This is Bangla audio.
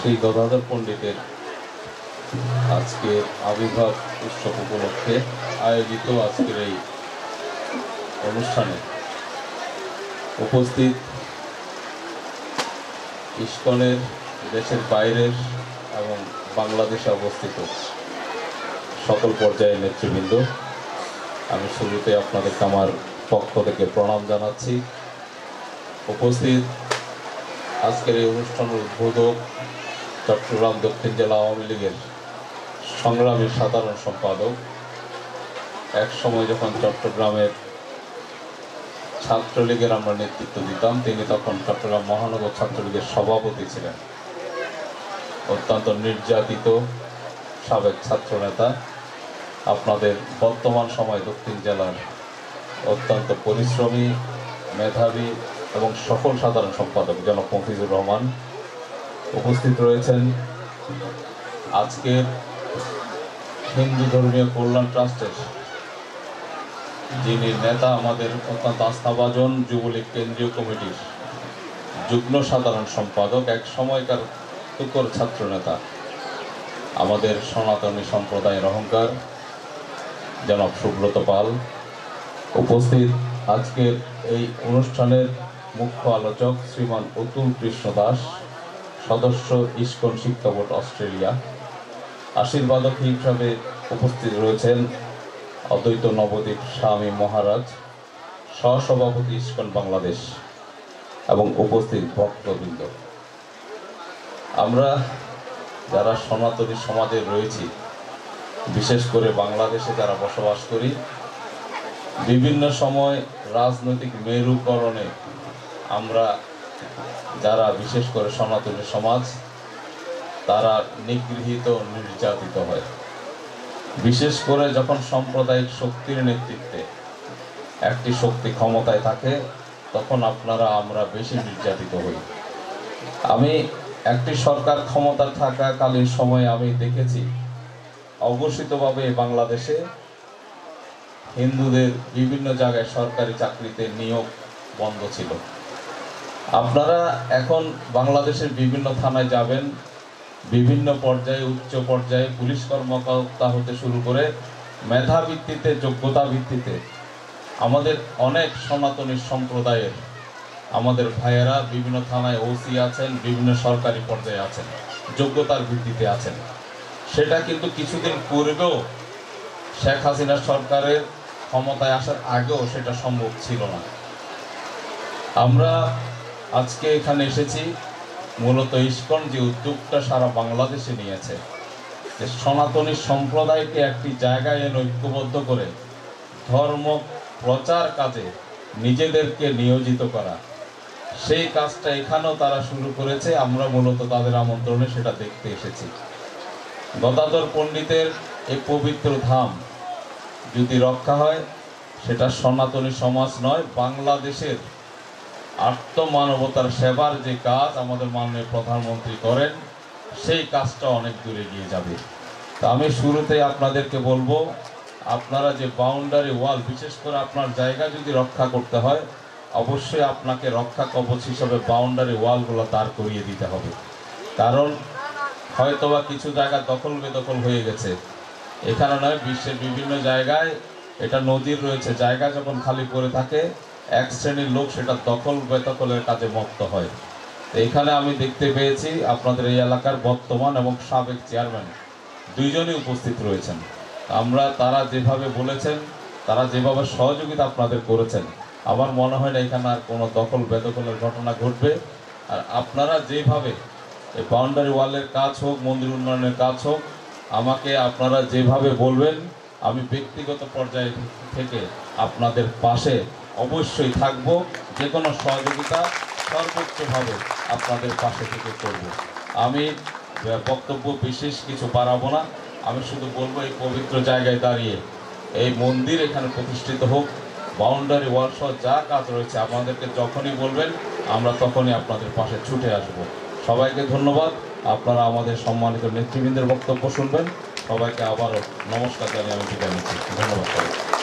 শ্রী গদাধর পণ্ডিতের আজকে আবির্ভাব উৎসব উপলক্ষে আয়োজিত আজকের এই অনুষ্ঠানে উপস্থিত ইসকনের দেশের বাইরের এবং বাংলাদেশে অবস্থিত সকল পর্যায়ের নেতৃবৃন্দ, আমি শুরুতে আপনাদেরকে আমার পক্ষ থেকে প্রণাম জানাচ্ছি। উপস্থিত আজকের এই অনুষ্ঠানের উদ্বোধক চট্টগ্রাম দক্ষিণ জেলা আওয়ামী লীগের সংগ্রামী সাধারণ সম্পাদক, এক সময় যখন চট্টগ্রামের ছাত্রলীগের আমরা নেতৃত্ব দিতাম, তিনি তখন চট্টগ্রাম মহানগর ছাত্রলীগের সভাপতি ছিলেন। অত্যন্ত নির্যাতিত সাবেক ছাত্রনেতা, আপনাদের বর্তমান সময় দক্ষিণ জেলার অত্যন্ত পরিশ্রমী, মেধাবী এবং সফল সাধারণ সম্পাদক জনাব মফিজুর রহমান উপস্থিত রয়েছেন। আজকের হিন্দু ধর্মীয় কল্যাণ ট্রাস্টের যিনি নেতা, আমাদের অত্যন্ত আস্থাভাজন যুবলীগ কেন্দ্রীয় কমিটির যুগ্ম সাধারণ সম্পাদক, এক সময়কার তুকর ছাত্র নেতা, আমাদের সনাতনী সম্প্রদায়ের অহংকার জনাব সুব্রত পাল উপস্থিত। আজকের এই অনুষ্ঠানের মুখ্য আলোচক শ্রীমান অতুল কৃষ্ণ দাস, সদস্য ইসকন শিক্ষা বোর্ড অস্ট্রেলিয়া। আশীর্বাদক হিসাবে উপস্থিত রয়েছেন অদ্বৈত নবদ্বীপ স্বামী মহারাজ, সহসভাপতি ইসকন বাংলাদেশ এবং উপস্থিত ভক্তবৃন্দ। আমরা যারা সনাতনী সমাজে রয়েছি, বিশেষ করে বাংলাদেশে যারা বসবাস করি, বিভিন্ন সময় রাজনৈতিক মেরুকরণে আমরা যারা বিশেষ করে সনাতনী সমাজ, তারা নিগৃহীত, নির্যাতিত হয়। বিশেষ করে যখন সাম্প্রদায়িক শক্তির নেতৃত্বে একটি শক্তি ক্ষমতায় থাকে, তখন আমরা বেশি নির্যাতিত হই। আমি একটি সরকার ক্ষমতা থাকাকালীন সময়ে আমি দেখেছি অঘোষিতভাবে বাংলাদেশে হিন্দুদের বিভিন্ন জায়গায় সরকারি চাকরিতে নিয়োগ বন্ধ ছিল। আপনারা এখন বাংলাদেশের বিভিন্ন থানায় যাবেন, বিভিন্ন পর্যায়ে, উচ্চ পর্যায়ে পুলিশ কর্মকর্তা হতে শুরু করে মেধা ভিত্তিতে, যোগ্যতা ভিত্তিতে আমাদের অনেক সনাতনী সম্প্রদায়ের আমাদের ভাইয়েরা বিভিন্ন থানায় ওসি আছেন, বিভিন্ন সরকারি পর্যায়ে আছেন, যোগ্যতার ভিত্তিতে আছেন। সেটা কিন্তু কিছুদিন পূর্বেও শেখ হাসিনা সরকারের ক্ষমতায় আসার আগেও সেটা সম্ভব ছিল না। আমরা আজকে এখানে এসেছি মূলত ইসকন যে উদ্যোগটা সারা বাংলাদেশে নিয়েছে, যে সনাতনী সম্প্রদায়কে একটি জায়গায় এনে ঐক্যবদ্ধ করে ধর্ম প্রচার কাজে নিজেদেরকে নিয়োজিত করা, সেই কাজটা এখানেও তারা শুরু করেছে। আমরা মূলত তাদের আমন্ত্রণে সেটা দেখতে এসেছি। গদাধর পণ্ডিতের এই পবিত্র ধাম যদি রক্ষা হয়, সেটা সনাতনী সমাজ নয়, বাংলাদেশের আত্মমানবতার সেবার যে কাজ আমাদের মাননীয় প্রধানমন্ত্রী করেন, সেই কাজটা অনেক দূরে গিয়ে যাবে। তা আমি শুরুতে আপনাদেরকে বলবো, আপনারা যে বাউন্ডারি ওয়াল, বিশেষ করে আপনার জায়গা যদি রক্ষা করতে হয়, অবশ্যই আপনাকে রক্ষা কবচ হিসাবে বাউন্ডারি ওয়ালগুলো দাঁড় করিয়ে দিতে হবে। কারণ হয়তোবা কিছু জায়গা দখল বেদখল হয়ে গেছে, এখানে নয়, বিশ্বের বিভিন্ন জায়গায় এটা নজির রয়েছে। জায়গা যখন খালি পড়ে থাকে, এক শ্রেণীর লোক সেটা দখল বেদখলের কাজে মত্ত হয়। তো এখানে আমি দেখতে পেয়েছি আপনাদের এই এলাকার বর্তমান এবং সাবেক চেয়ারম্যান দুইজনই উপস্থিত রয়েছেন। তারা যেভাবে বলেছেন, তারা যেভাবে সহযোগিতা আপনাদের করেছেন, আমার মনে হয় না এখানে আর কোনো দখল বেদখলের ঘটনা ঘটবে। আর আপনারা যেভাবে এই বাউন্ডারি ওয়ালের কাজ হোক, মন্দির উন্নয়নের কাজ হোক, আমাকে আপনারা যেভাবে বলবেন, আমি ব্যক্তিগত পর্যায়ে থেকে আপনাদের পাশে অবশ্যই থাকব। যে কোনো সহযোগিতা সর্বোচ্চভাবে আপনাদের পাশে থেকে করব। আমি বক্তব্য বিশেষ কিছু বাড়াবো না, আমি শুধু বলবো এই পবিত্র জায়গায় দাঁড়িয়ে এই মন্দির এখানে প্রতিষ্ঠিত হোক, বাউন্ডারি ওয়াল সহ যা কাজ রয়েছে আমাদেরকে যখনই বলবেন, আমরা তখনই আপনাদের পাশে ছুটে আসব। সবাইকে ধন্যবাদ। আপনারা আমাদের সম্মানিত নেতৃবৃন্দের বক্তব্য শুনবেন। সবাইকে আবারও নমস্কার জানিয়ে আমি বিদায় নিচ্ছি। ধন্যবাদ।